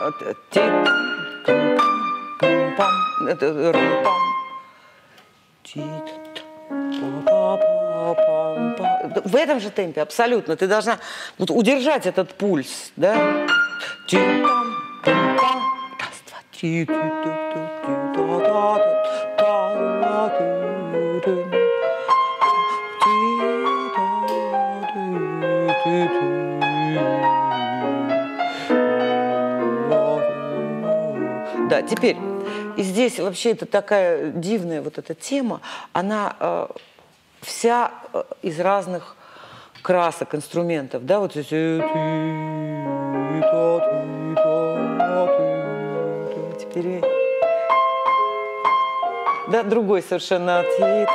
В этом же темпе абсолютно. Ты должна вот удержать этот пульс, да? Раз, два, три. Да, теперь, и здесь вообще это такая дивная вот эта тема, она вся из разных красок, инструментов, да, вот здесь. Теперь, да, другой совершенно.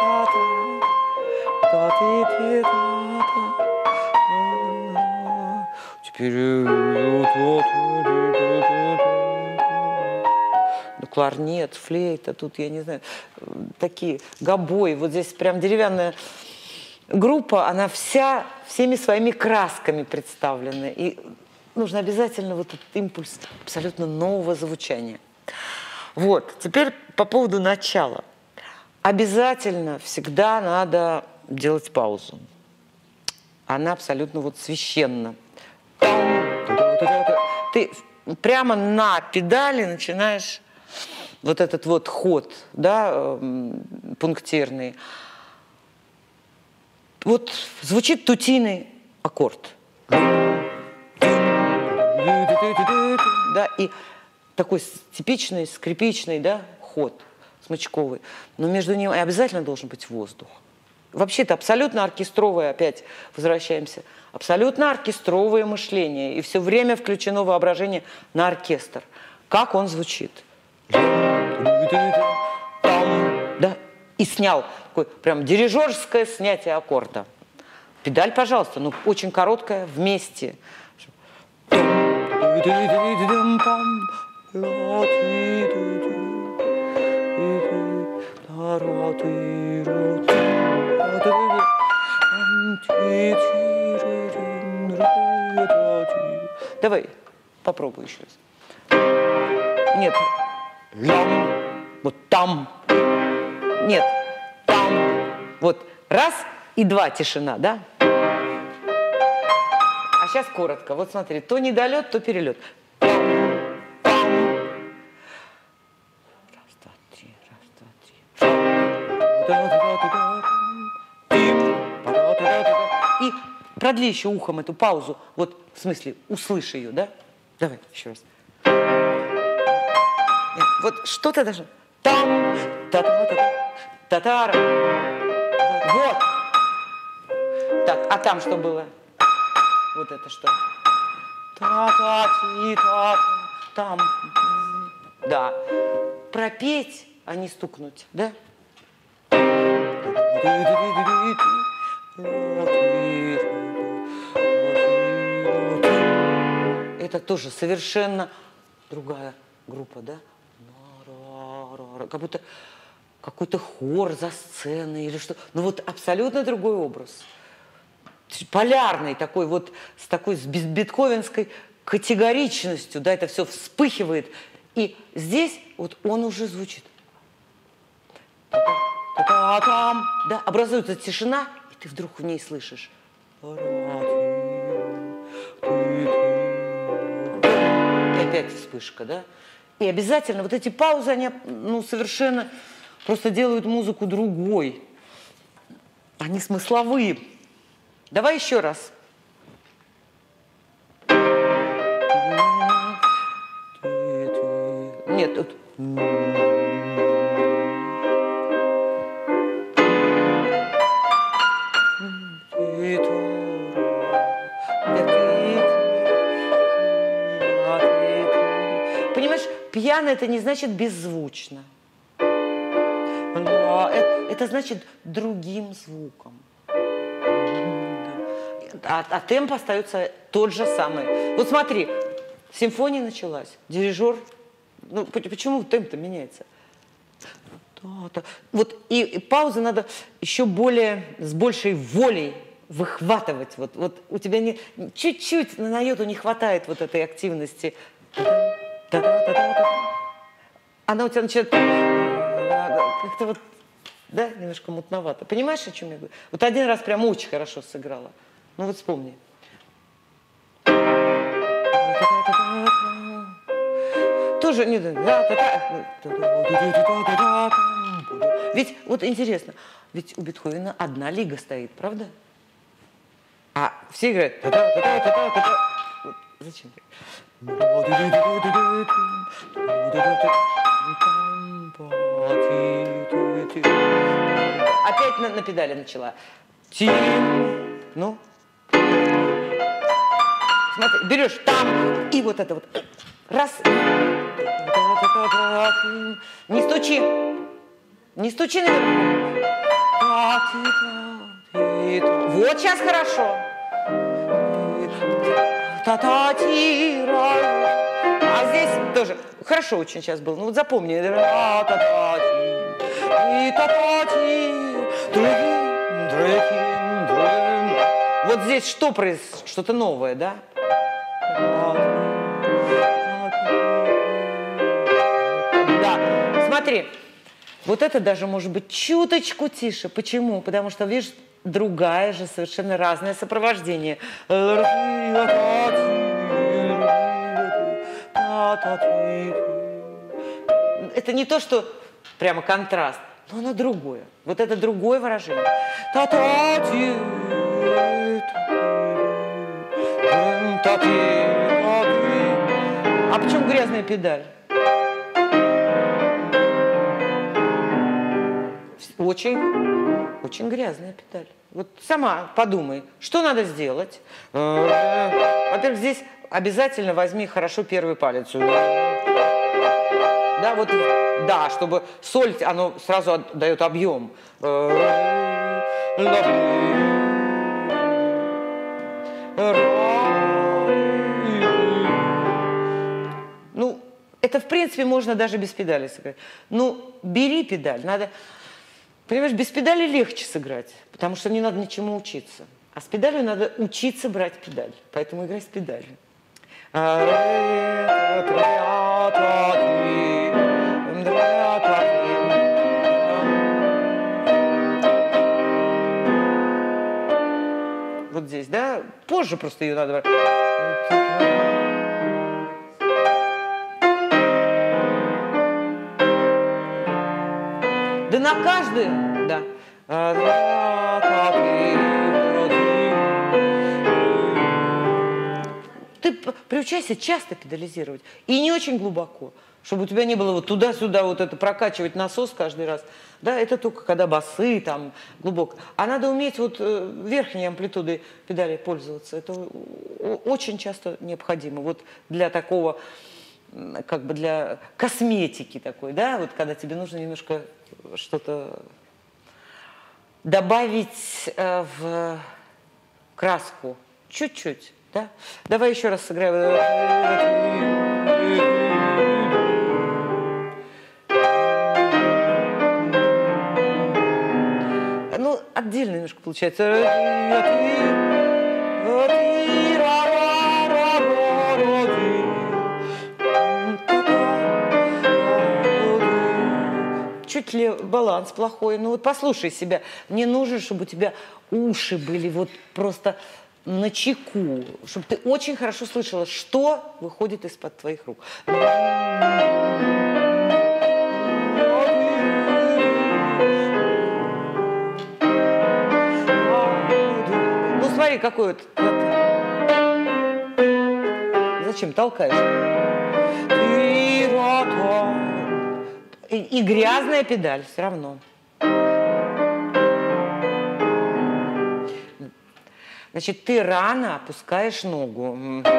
Теперь кларнет, флейта, тут, я не знаю, такие, гобой. Вот здесь прям деревянная группа, она вся, всеми своими красками представлена. И нужно обязательно вот этот импульс абсолютно нового звучания. Вот, теперь по поводу начала. Обязательно всегда надо делать паузу. Она абсолютно вот священна. Ты прямо на педали начинаешь вот этот вот ход, да, пунктирный. Вот звучит тутийный аккорд. Да, и такой типичный скрипичный, да, ход смычковый. Но между ними обязательно должен быть воздух. Вообще это абсолютно оркестровое, опять возвращаемся, абсолютно оркестровое мышление. И все время включено воображение на оркестр. Как он звучит. Да, и снял такое прям дирижерское снятие аккорда. Педаль, пожалуйста, ну очень короткая, вместе. Давай, попробуй еще раз. Нет. Вот там. Нет. Там. Вот раз и два тишина, да? А сейчас коротко. Вот смотри, то недолет, то перелет. Раз, два, три, раз, два, три. И продли еще ухом эту паузу. Вот, в смысле, услышь ее, да? Давай, еще раз. Вот что-то даже. Там, та-та-та-та-та-та. Вот. Так, а там что было? Вот это что? Та-та-ти-та-та. Там. Да. Пропеть, а не стукнуть, да? Это тоже совершенно другая группа, да? Как будто какой-то хор за сценой или что. Ну вот абсолютно другой образ. Полярный такой вот, с бетховенской категоричностью, да, это все вспыхивает. И здесь вот он уже звучит. Да, образуется тишина, и ты вдруг в ней слышишь. И опять вспышка, да? И обязательно вот эти паузы, они, ну, совершенно просто делают музыку другой. Они смысловые. Давай еще раз. Нет, тут... Понимаешь, пьяно это не значит беззвучно. Это значит другим звуком. А темп остается тот же самый. Вот смотри, симфония началась, дирижер, ну почему темп-то меняется? Вот и паузы надо еще более, с большей волей выхватывать. Вот у тебя чуть-чуть на йоту не хватает вот этой активности. Та-та-та-та-та. Она у тебя начинает как-то вот, да, немножко мутновато. Понимаешь, о чем я говорю? Вот один раз прям очень хорошо сыграла. Ну вот вспомни. Тоже не... Ведь вот интересно, ведь у Бетховена одна лига стоит, правда? А все играют... Вот зачем так? Опять на педали начала. Ну. Смотри, берешь там и вот это вот. Раз. Не стучи. Не стучи наверху. Вот сейчас хорошо. А здесь тоже хорошо очень сейчас было. Ну вот запомни. Вот здесь что происходит? Что-то новое, да? Да, смотри. Вот это даже может быть чуточку тише. Почему? Потому что, видишь, другая же, совершенно разное сопровождение. Это не то, что прямо контраст, но оно другое. Вот это другое выражение. А почему грязная педаль? Очень, очень грязная педаль. Вот сама подумай, что надо сделать. Во-первых, здесь обязательно возьми хорошо первый палец. Да, вот, да, чтобы соль, оно сразу дает объем. Ну, это, в принципе, можно даже без педали сыграть. Ну, бери педаль, надо... Понимаешь, без педали легче сыграть, потому что не надо ничему учиться. А с педалью надо учиться брать педаль. Поэтому играй с педалью. Вот здесь, да? Позже просто ее надо... Да на каждую, да. Ты приучайся часто педализировать. И не очень глубоко. Чтобы у тебя не было вот туда-сюда вот это прокачивать насос каждый раз. Да, это только когда басы там глубоко. А надо уметь вот верхней амплитудой педали пользоваться. Это очень часто необходимо. Вот для такого, как бы для косметики такой, да, вот когда тебе нужно немножко что-то добавить в краску. Чуть-чуть, да? Давай еще раз сыграем. Ну, отдельно немножко получается. Чуть ли баланс плохой. Ну вот послушай себя. Мне нужно, чтобы у тебя уши были вот просто на чеку, чтобы ты очень хорошо слышала, что выходит из-под твоих рук. Ну смотри, какой вот. Зачем толкаешь? И грязная педаль все равно. Значит, ты рано опускаешь ногу.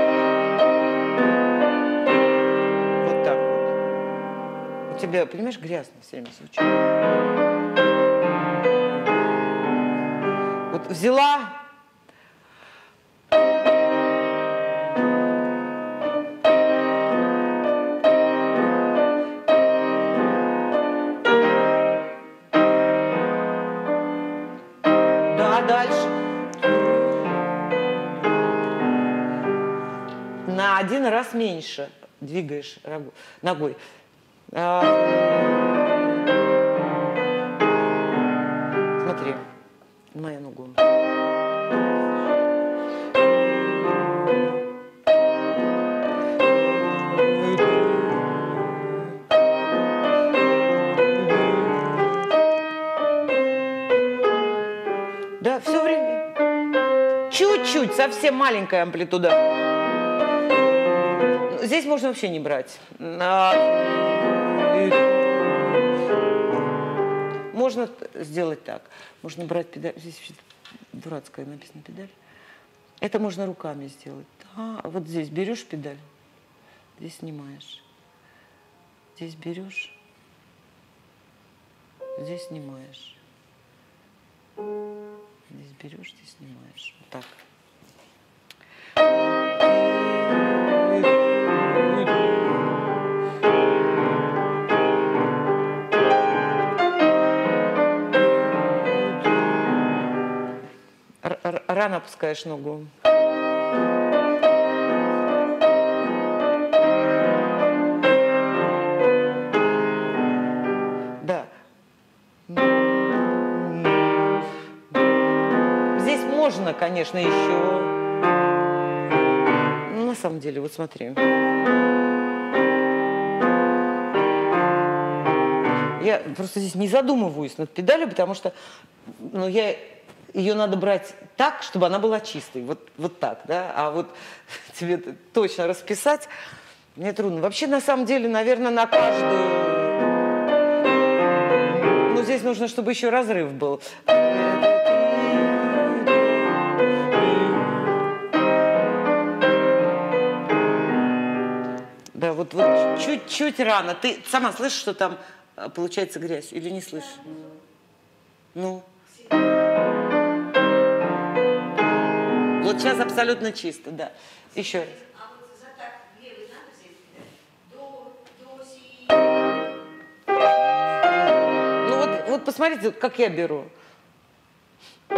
Вот так вот. У тебя, понимаешь, грязно все время звучит. Вот взяла... На один раз меньше. двигаешь ногой. Смотри, моя ногу. Да, все время. Чуть-чуть, совсем маленькая амплитуда. Здесь можно вообще не брать. Можно сделать так. Можно брать педаль. Здесь дурацкая написана педаль. Это можно руками сделать. Вот здесь берешь педаль, здесь снимаешь. Здесь берешь, здесь снимаешь. Здесь берешь, здесь снимаешь. Вот так. Рано опускаешь ногу. Да. Здесь можно, конечно, еще. Ну, на самом деле, вот смотри. Я просто здесь не задумываюсь над педалью, потому что ее надо брать так, чтобы она была чистой. Вот так, да? А вот тебе точно расписать мне трудно. Вообще, на самом деле, наверное, на каждую... Ну, здесь нужно, чтобы еще разрыв был. Да, вот чуть-чуть рано. Ты сама слышишь, что там получается грязь? Или не слышишь? Ну... Вот сейчас абсолютно чисто, да. Еще раз. А вот за так левый надо взять до, си. Ну вот посмотрите, как я беру. Ну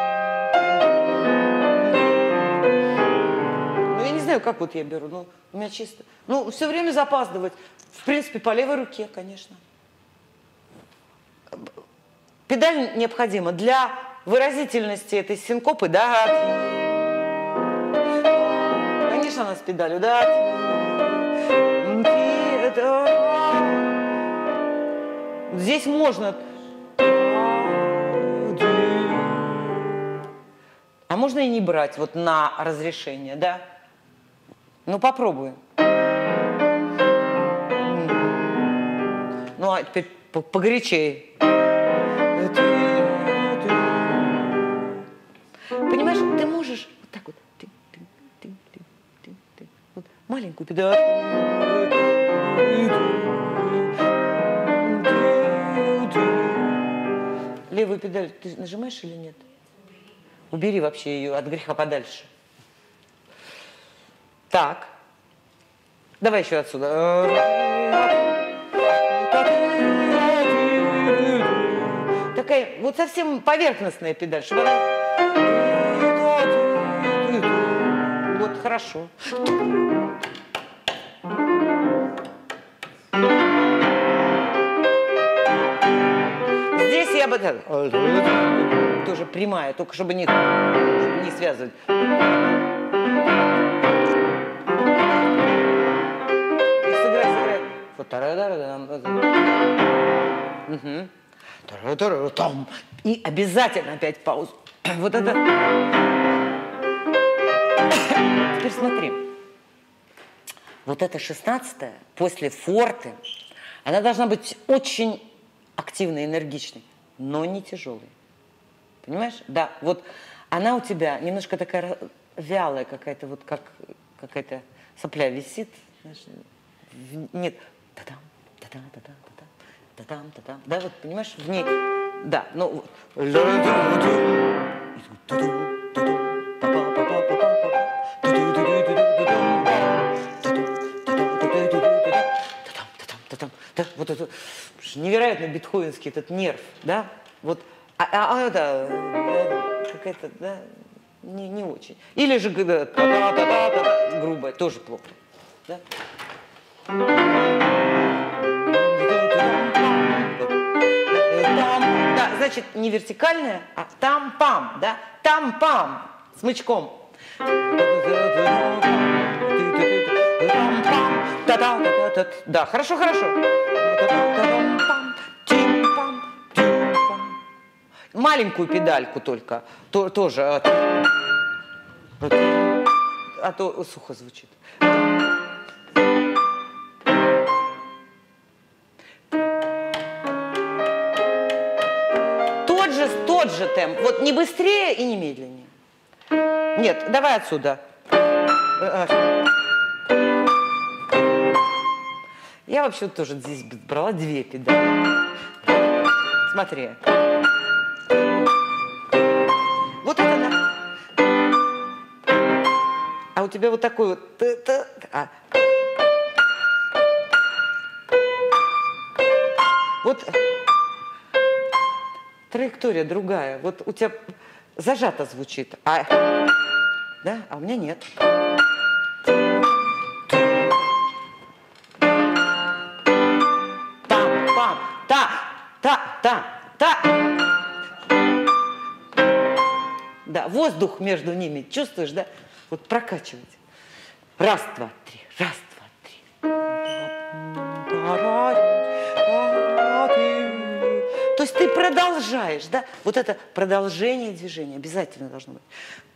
я не знаю, как вот я беру, но у меня чисто. Ну, все время запаздывать. В принципе, по левой руке, конечно. Педаль необходима для выразительности этой синкопы, да. Конечно, она с педалью, да. Здесь можно. А можно и не брать вот на разрешение, да? Ну, попробуй. Ну, а теперь погорячее. Понимаешь, ты можешь вот так вот. Вот маленькую педаль. Левую педаль ты нажимаешь или нет? Убери вообще ее от греха подальше. Так. Давай еще отсюда. Такая вот совсем поверхностная педаль, чтобы она... Вот, хорошо. Здесь я бы... Тоже прямая, только чтобы не связывать. И сыграй. Вот угу. И обязательно опять паузу. Вот это... Теперь смотри. Вот эта 16-я после форте, она должна быть очень активной, энергичной, но не тяжелой. Понимаешь? Да, вот она у тебя немножко такая вялая какая-то, вот как какая-то сопля висит. Знаешь, нет. Та-дам, та-дам, та-дам, та-дам, та-дам. Да, вот, понимаешь, в ней... Да, ну... Вот это невероятно бетховенский этот нерв, да? Вот, это какая-то, да, не очень. Или же грубая, тоже плохо, да? Да, значит, не вертикальная, а там-пам, да? Там-пам, смычком. Да, хорошо, хорошо. Маленькую педальку только. Тоже. А то сухо звучит. Тот же темп. Вот не быстрее и не медленнее. Нет, давай отсюда. Я вообще тоже здесь брала 2 педали. Смотри. Вот это да. А у тебя вот такой вот... Вот траектория другая. Вот у тебя зажато звучит. Да? А у меня нет. Там-пам. Та. Да, воздух между ними. Чувствуешь, да? Вот прокачивать. Раз, два, три. Раз, два, три. То есть ты продолжаешь, да? Вот это продолжение движения обязательно должно быть.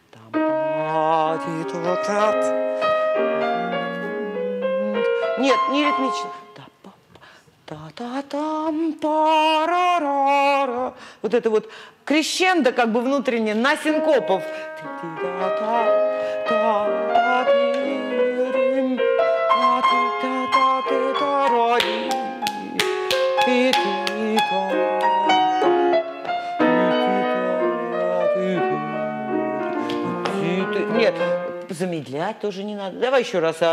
Нет, не ритмично. Вот это вот крещендо как бы внутренне на синкопов. Нет, замедлять тоже не надо. Давай еще раз.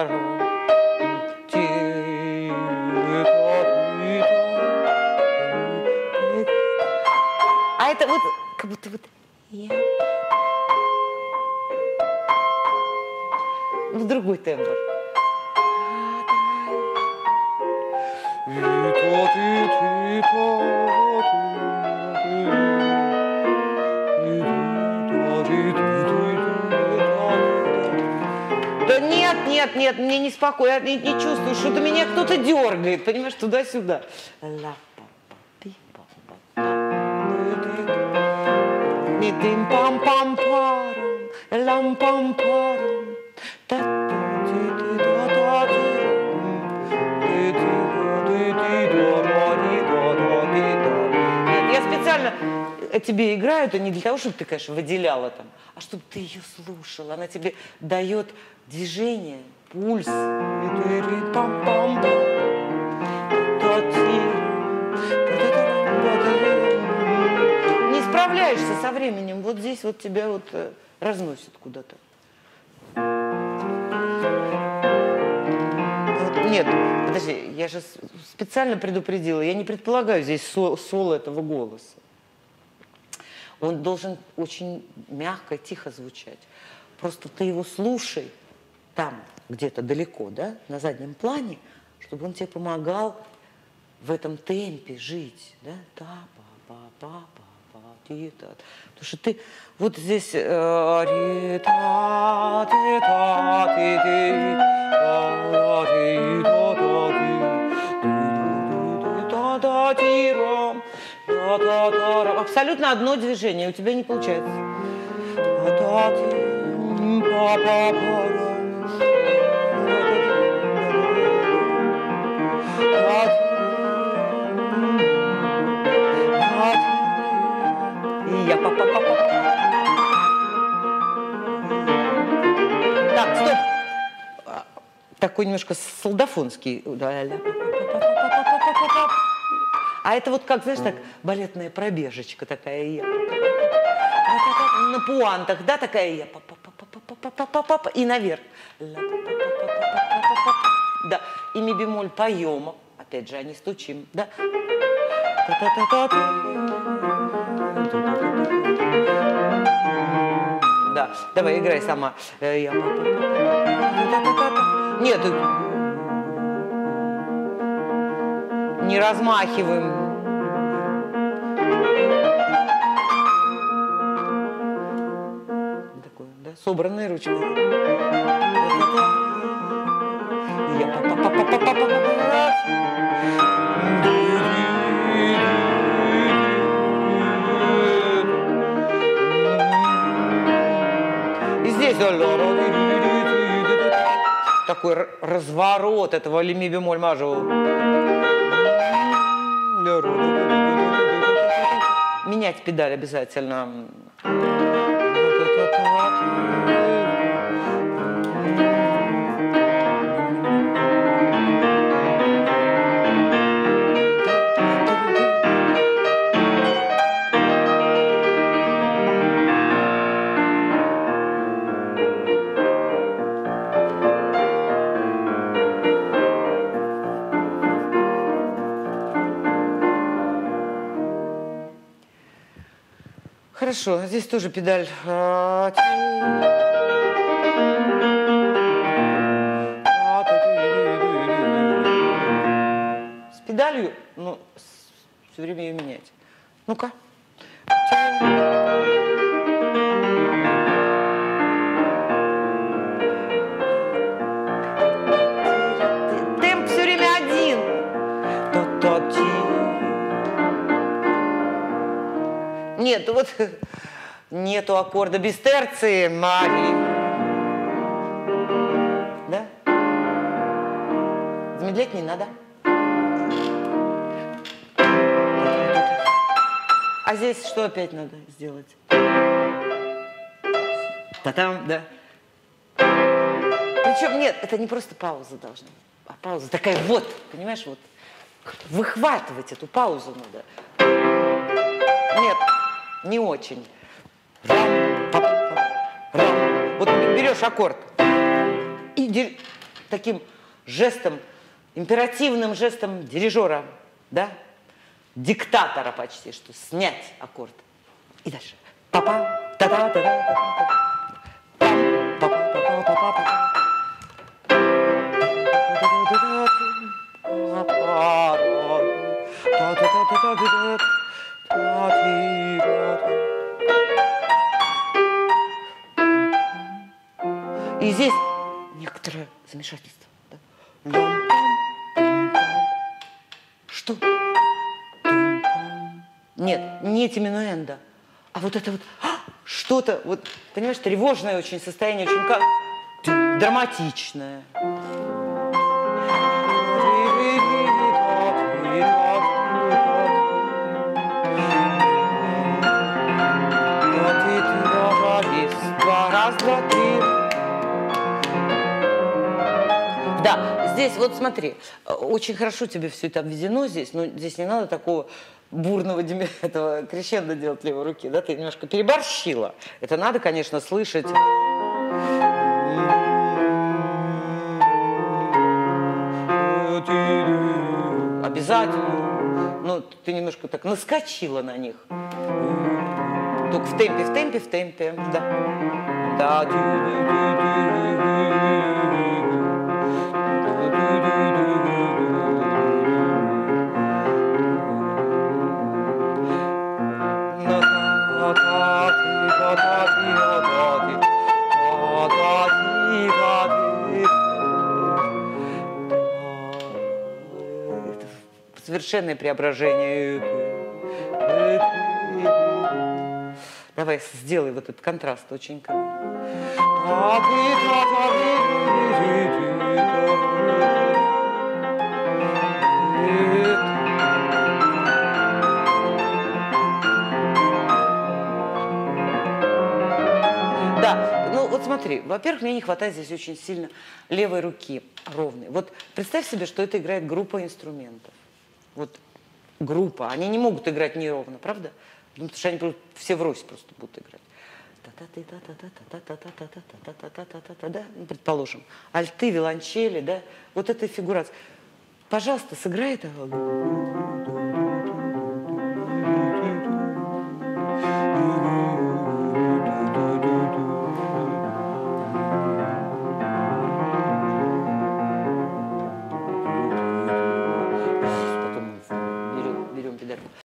А это вот как будто вот в другой тембр. Да нет, мне неспокойно, я не чувствую, что-то меня кто-то дергает, понимаешь, туда-сюда. Нет, я специально тебе играю, это не для того, чтобы ты, конечно, выделяла там, а чтобы ты ее слушала. Она тебе дает движение, пульс. Не справляешься со временем, вот здесь вот тебя вот разносит куда-то. Нет, подожди, я же специально предупредила, я не предполагаю здесь соло этого голоса. Он должен очень мягко, тихо звучать. Просто ты его слушай там, где-то далеко, да, на заднем плане, чтобы он тебе помогал в этом темпе жить, да, потому что ты вот здесь абсолютно одно движение, у тебя не получается. Так, стоп. Такой немножко солдафонский. А это вот как, знаешь, так, балетная пробежечка такая. На пуантах, да, такая. И наверх. Да, и ми бемоль поем. Опять же, а не стучим, да. Да, давай, играй сама. Нет. Не размахиваем. Такой, да, собранная ручка. И здесь такой разворот этого леми бемоль мажу. Менять педаль обязательно. Хорошо, здесь тоже педаль. С педалью, ну, все время ее менять. Ну-ка. Темп все время один. Нет, вот нету аккорда без терции, Мари. Да? Замедлять не надо. А здесь что опять надо сделать? Та-там, да. Причем нет, это не просто пауза должна быть, а пауза такая вот, понимаешь, вот. Выхватывать эту паузу надо. Нет. Не очень. Вот берешь аккорд и таким жестом, императивным жестом дирижера, да, диктатора почти, что снять аккорд. И дальше. И здесь некоторое замешательство. Да? Что? Нет, не тиминуэнда, а вот это вот что-то, вот, понимаешь, тревожное очень состояние, очень драматичное. Раз, два, три. Да, здесь вот смотри, очень хорошо тебе все это обведено здесь, но здесь не надо такого бурного этого крещендо делать левой руки, да, ты немножко переборщила. Это надо, конечно, слышать. Обязательно. Ну, ты немножко так наскочила на них. Только в темпе, в темпе, в темпе, да. Да. Совершенное преображение. Давай сделай вот этот контраст очень. Да, ну вот смотри, во-первых, мне не хватает здесь очень сильно левой руки ровной. Вот представь себе, что это играет группа инструментов. Вот группа, они не могут играть неровно, правда? Ну, потому что они все врозь просто будут играть. Да, предположим. Альты, виолончели, да, вот эта фигурация. Пожалуйста, сыграй это. Федеров.